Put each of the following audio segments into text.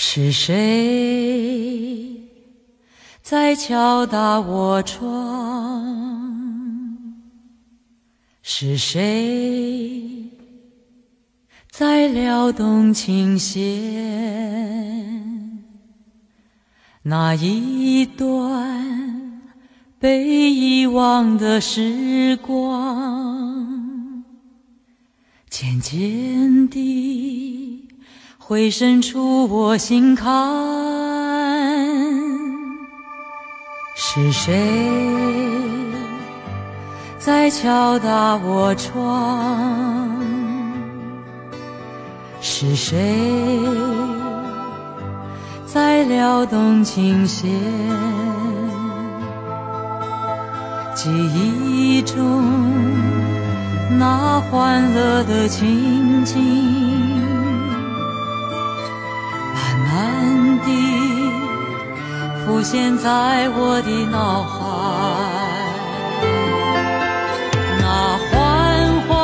是谁在敲打我窗？是谁在撩动琴弦？那一段被遗忘的时光，渐渐地回渗出我心坎。是谁在敲打我窗？是谁在撩动琴弦？记忆中那欢乐的情景，慢慢地浮现在我的脑海。那缓缓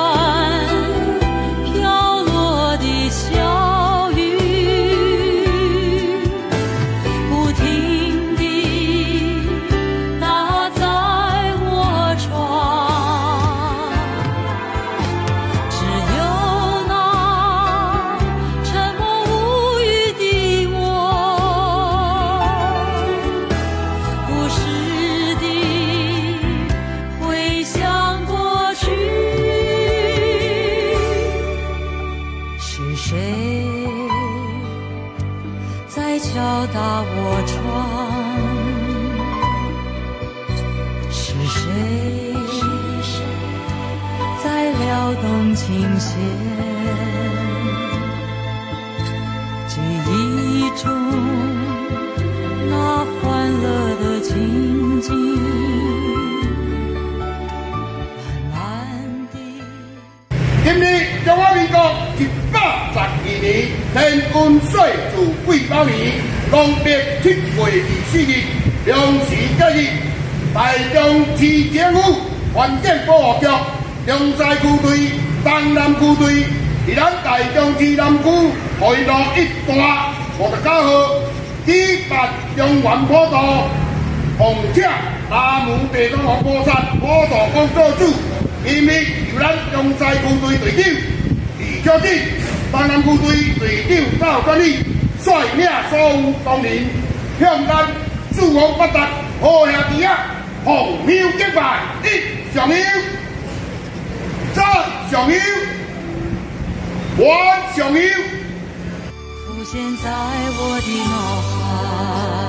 飘落的小雨，不停地打在我窗。只有那沉默无语的我，不时地回想过去。是谁在敲打我窗？是谁在撩动琴弦？记忆中那欢乐的情景，慢慢地。 今日中华民国112年天运岁自癸卯年农历7月24日良时节日，台中市政府环境保护局中西区队、东南区队伫咱台中市南区会路1段59号举办中原普渡奉请阿母地藏王菩萨普渡工作组，今日由咱中西区队队长李小姐、东南区队队长赵专利率领所有同仁向咱四方八达好兄弟啊，奉庙敬拜，一上香，再上香，还上香。 浮现在我的脑海。